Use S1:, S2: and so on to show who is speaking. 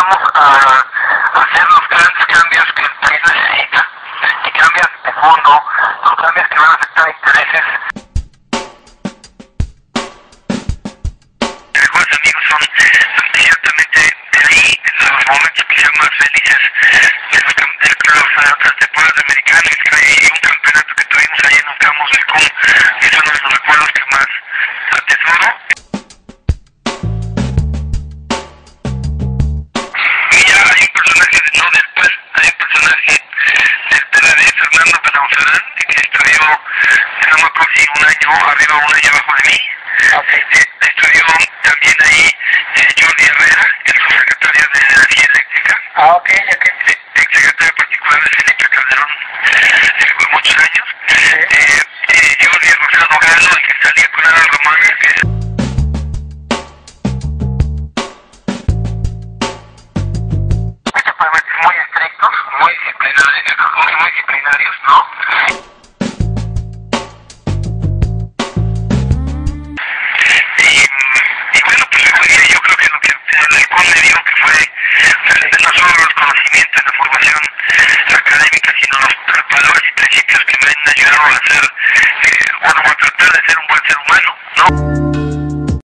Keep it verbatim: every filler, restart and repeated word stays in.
S1: vamos a hacer los grandes cambios que el país necesita, y cambios de fondo, son cambios que van a afectar intereses. Mis mejores amigos son ciertamente de ahí, de los momentos que sean más felices de los, de los, otras temporadas americanas y un campeonato que tuvimos ahí en los Campos del C U M, que son uno de los recuerdos que más atesoro. Y ya hay un personaje, no del P A N, hay un personaje del P R D, Fernando Benauzarán, que estudió, no me acuerdo si un año arriba o un año abajo de mí. Okay. Eh, estudió también ahí eh, Jordi Herrera, el subsecretario de Energía Eléctrica. Ah, ok, ok. Eh, el secretario particular de Felipe Calderón eh, por muchos años. Sí. Eh, eh, Jordi Rosado Galo, el que salía con Ana Román, que muy estrictos, muy disciplinarios, muy, muy disciplinarios, ¿no? Y bueno, pues yo creo que lo que el C U M me dio que fue no solo los conocimientos, la formación académica, sino los valores y principios que me han ayudado a ser, eh, bueno, a tratar de ser un buen ser humano, ¿no?